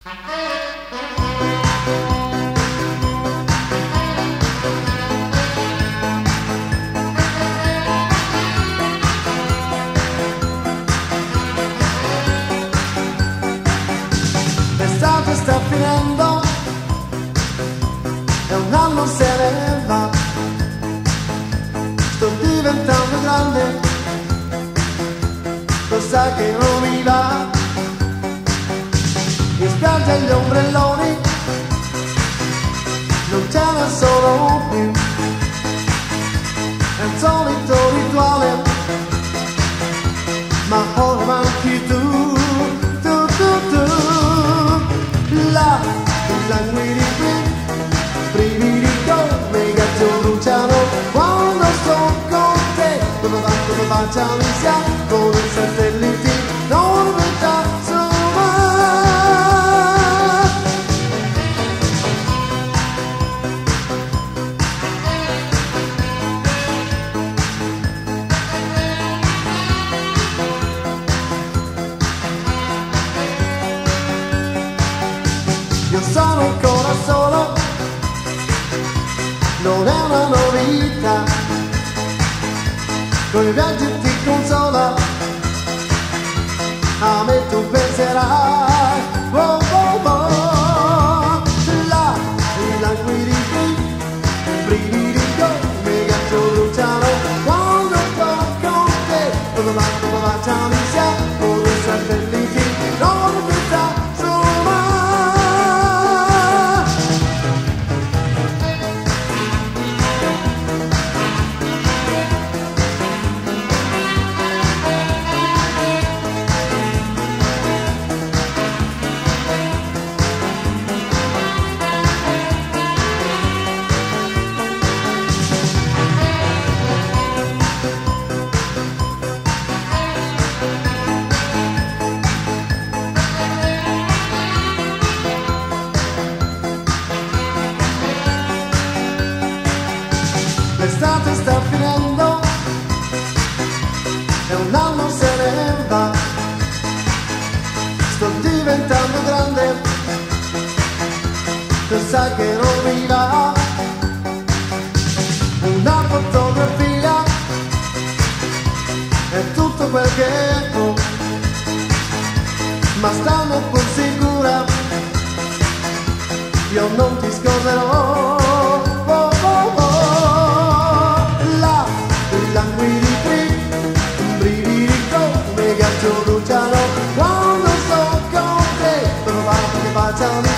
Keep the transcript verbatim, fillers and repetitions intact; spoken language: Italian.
L'estate sta finendo e un anno se ne va. Sto diventando grande, lo sai che non mi va. In spiaggia gli ombrelloni non ce n'è solo più. È un solito rituale, ma ora manchi tu, tu, tu, tu. La, la guidi qui, brividi come i gatti bruciano quando sto con te. Dove va, dove va, già mi siamo con i satelliti, non mi piaccio mai. Io sono ancora solo, non è una novità, con i viaggi ti consola, a me tu penserai, oh, oh, oh. La, la guidi qui, brividi come i gatti bruciano quando sto con te. Dove va, dove va, già mi siamo con i satelliti, non mi piaccio mai. L'estate sta finendo e un anno se ne va. Sto diventando grande, tu sai che non mi va. Una fotografia è tutto quel che ho, ma stanno pur sicura, io non ti scorderò. La guidi qui, brividi come i gatti bruciano quando sto con te. Dove va, dove va, ciao.